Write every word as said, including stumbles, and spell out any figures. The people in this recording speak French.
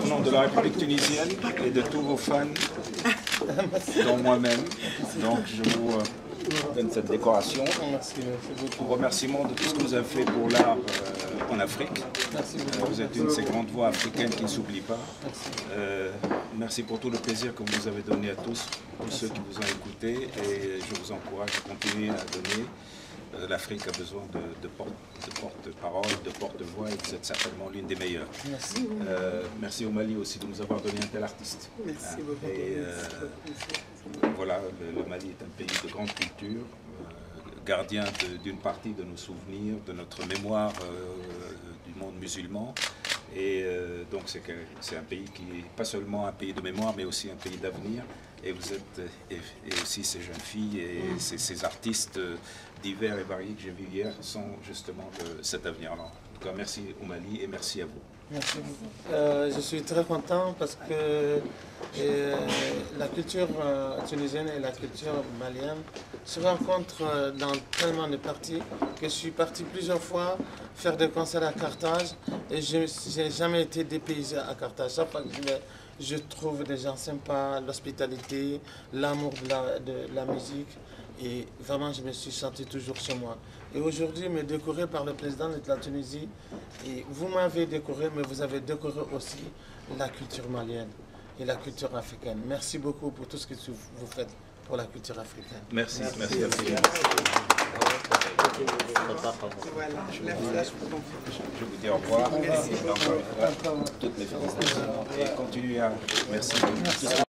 nom de la République tunisienne et de tous vos fans, dont moi-même, donc je vous euh, donne cette décoration. Merci, merci beaucoup. En remerciement de tout ce que vous avez fait pour l'art euh, en Afrique. Merci Euh, beaucoup. vous êtes une de ces grandes voix africaines qui ne s'oublient pas. Merci. Euh, merci pour tout le plaisir que vous nous avez donné à tous, tous Merci. ceux qui vous ont écoutés, et je vous encourage à continuer à donner. Euh, L'Afrique a besoin de, de porte-parole, de porte-voix, et vous êtes certainement l'une des meilleures. Merci. Euh, merci au Mali aussi de nous avoir donné un tel artiste. Merci Hein, beaucoup. et euh, voilà, le, le Mali est un pays de grande culture, euh, gardien d'une partie de nos souvenirs, de notre mémoire euh, du monde musulman. Et euh, donc c'est un pays qui n'est pas seulement un pays de mémoire, mais aussi un pays d'avenir. Et vous êtes, et, et aussi ces jeunes filles et mm. ces, ces artistes divers et variés que j'ai vus hier sont justement de cet avenir-là. En tout cas, merci au Mali et merci à vous. Merci beaucoup. Euh, je suis très content parce que euh, la culture euh, tunisienne et la culture malienne se rencontrent dans tellement de parties que je suis parti plusieurs fois faire des concerts à Carthage et je n'ai jamais été dépaysé à Carthage. Chaque fois que je vais, je trouve des gens sympas, l'hospitalité, l'amour de la, de la musique. Et vraiment, je me suis senti toujours chez moi. Et aujourd'hui, me décoré par le président de la Tunisie. Et vous m'avez décoré, mais vous avez décoré aussi la culture malienne et la culture africaine. Merci beaucoup pour tout ce que vous faites pour la culture africaine. Merci, merci, merci à vous. Voilà, je, vous, je vous dis au revoir. Merci. Encore une fois, toutes mes félicitations. Et continuez à... Merci. Merci.